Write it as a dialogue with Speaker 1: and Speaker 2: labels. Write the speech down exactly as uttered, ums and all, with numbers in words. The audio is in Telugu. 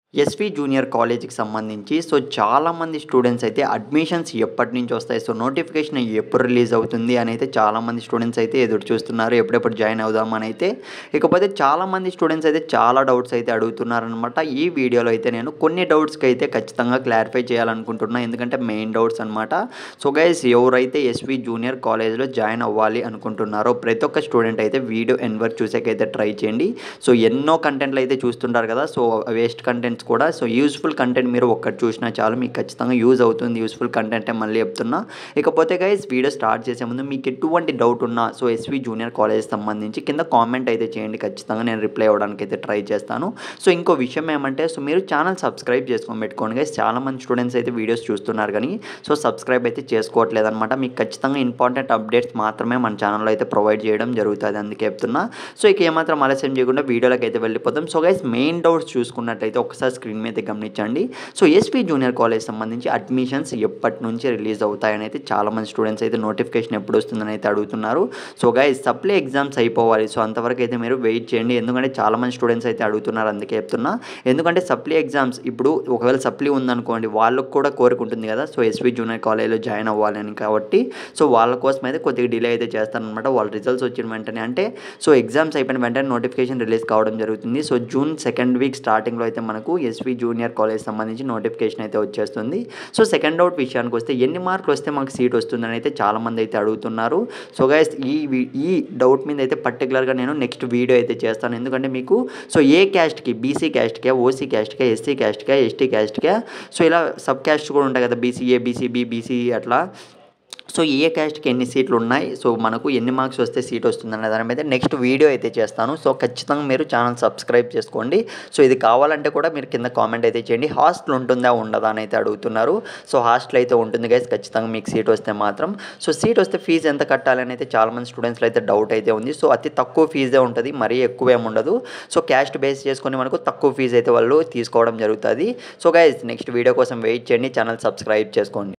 Speaker 1: ఎస్వి జూనియర్ కాలేజ్‌కి సంబంధించి సో, చాలామంది స్టూడెంట్స్ అయితే అడ్మిషన్స్ ఎప్పటినుంచి వస్తాయి? సో, నోటిఫికేషన్ ఎప్పుడు రిలీజ్ అవుతుంది అనైతే చాలామంది స్టూడెంట్స్ అయితే ఎదురు చూస్తున్నారు. ఎప్పుడెప్పుడు జాయిన్ అవుదామనైతే. ఇకపోతే చాలామంది స్టూడెంట్స్ అయితే చాలా డౌట్స్ అయితే అడుగుతున్నారనమాట. ఈ వీడియోలో అయితే నేను కొన్ని డౌట్స్‌కి అయితే ఖచ్చితంగా క్లారిఫై చేయాలనుకుంటున్నా. ఎందుకంటే మెయిన్ డౌట్స్ అనమాట. సో, గైస్ ఎవరైతే ఎస్వి జూనియర్ కాలేజ్‌లో జాయిన్ అవ్వాలి అనుకుంటున్నారో ప్రతి ఒక్క స్టూడెంట్ అయితే వీడియో ఎండ్ వరకు చూసేకైతే ట్రై చేయండి. సో, ఎన్నో కంటెంట్లు అయితే చూస్తుంటారు కదా! సో, వేస్ట్ కంటెంట్స్ కూడా సో, యూజ్‌ఫుల్ కంటెంట్ మీరు ఒక్కటి చూసినా చాలు. మీకు ఖచ్చితంగా యూజ్ అవుతుంది. యూజ్‌ఫుల్ కంటెంటే మళ్ళీ చెప్తున్నా. ఇకపోతే గైస్ వీడియో స్టార్ట్ చేసే ముందు మీకు ఎటువంటి డౌట్ ఉన్నా సో, ఎస్వి జూనియర్ కాలేజ్‌కి సంబంధించి కింద కామెంట్ అయితే చేయండి. ఖచ్చితంగా నేను రిప్లై అవ్వడానికి అయితే ట్రై చేస్తాను. సో, ఇంకో విషయం ఏమంటే సో, మీరు ఛానల్ సబ్స్క్రైబ్ చేసుకొని పెట్టుకోండి గైస్. చాలామంది స్టూడెంట్స్ అయితే వీడియోస్ చూస్తున్నారు కానీ సో, సబ్స్క్రైబ్ అయితే చేసుకోవట్లేదనమాట. మీకు ఖచ్చితంగా ఇంపార్టెంట్ అప్డేట్స్ మాత్రమే మన ఛానల్‌లో అయితే ప్రొవైడ్ చేయడం జరుగుతుంది. అందుకే చెప్తున్నా. సో, ఇక ఏమాత్రం ఆలస్యం చేయకుండా వీడియోలోకి అయితే వెళ్ళిపోతాం. సో, గైస్ మెయిన్ డౌట్స్ చూసుకున్నట్లయితే ఒకసారి స్క్రీన్ మీద గమనించండి. సో, ఎస్వి జూనియర్ కాలేజ్ సంబంధించి అడ్మిషన్స్ ఎప్పటి నుంచి రిలీజ్ అవుతాయని అయితే చాలామంది స్టూడెంట్స్ అయితే నోటిఫికేషన్ ఎప్పుడు వస్తుందని అయితే అడుగుతున్నారు. సో, గైస్ సప్లై ఎగ్జామ్స్ అయిపోవాలి. సో, అంతవరకు అయితే మీరు వెయిట్ చేయండి. ఎందుకంటే చాలామంది స్టూడెంట్స్ అయితే అడుగుతున్నారు. అందుకే చెప్తున్నా. ఎందుకంటే సప్లై ఎగ్జామ్స్ ఇప్పుడు ఒకవేళ సప్లీ ఉందనుకోండి వాళ్ళకి కూడా కోరిక ఉంటుంది కదా! సో, ఎస్వి జూనియర్ కాలేజ్‌లో జాయిన్ అవ్వాలని కాబట్టి సో, వాళ్ళ కోసం అయితే కొద్దిగా డిలే అయితే చేస్తారనమాట. వాళ్ళ రిజల్ట్స్ వచ్చిన వెంటనే అంటే సో, ఎగ్జామ్స్ అయిపోయిన వెంటనే నోటిఫికేషన్ రిలీజ్ కావడం జరుగుతుంది. సో, జూన్ సెకండ్ వీక్ స్టార్టింగ్‌లో అయితే మనకు ఎస్వి జూనియర్ కాలేజ్ సంబంధించి నోటిఫికేషన్ అయితే వచ్చేస్తుంది. సో, సెకండ్ డౌట్ విషయానికి వస్తే ఎన్ని మార్కులు వస్తే మాకు సీట్ వస్తుందని అయితే చాలామంది అయితే అడుగుతున్నారు. సో, గైస్ ఈ వి ఈ డౌట్ మీద అయితే పర్టిక్యులర్‌గా నేను నెక్స్ట్ వీడియో అయితే చేస్తాను. ఎందుకంటే మీకు సో, ఏ క్యాస్ట్‌కి బీసీ క్యాస్ట్‌కా, ఓసీ క్యాస్ట్‌కా, ఎస్సీ క్యాస్ట్‌కా, ఎస్టీ క్యాస్ట్‌కా సో, ఇలా సబ్ క్యాస్ట్ కూడా ఉంటాయి కదా! బీసీఏ, బీసీబీ, బీసీ అట్లా. సో, ఏ క్యాస్ట్‌కి ఎన్ని సీట్లు ఉన్నాయి? సో, మనకు ఎన్ని మార్క్స్ వస్తే సీట్ వస్తుందనే దాని మీద నెక్స్ట్ వీడియో అయితే చేస్తాను. సో, ఖచ్చితంగా మీరు ఛానల్ సబ్స్క్రైబ్ చేసుకోండి. సో, ఇది కావాలంటే కూడా మీరు కింద కామెంట్ అయితే చేయండి. హాస్టల్ ఉంటుందా? ఉండదా? అని అయితే అడుగుతున్నారు. సో, హాస్టల్ అయితే ఉంటుంది గైస్. ఖచ్చితంగా మీకు సీట్ వస్తే మాత్రం. సో, సీట్ వస్తే ఫీజు ఎంత కట్టాలి అని అయితే చాలామంది స్టూడెంట్స్‌లో అయితే డౌట్ అయితే ఉంది. సో, అతి తక్కువ ఫీజే ఉంటది. మరీ ఎక్కువ ఏమి ఉండదు. సో, క్యాస్ట్ బేస్ చేసుకొని మనకు తక్కువ ఫీజు అయితే వాళ్ళు తీసుకోవడం జరుగుతది. సో, గైస్ నెక్స్ట్ వీడియో కోసం వెయిట్ చేయండి. ఛానల్ సబ్స్క్రైబ్ చేసుకోండి.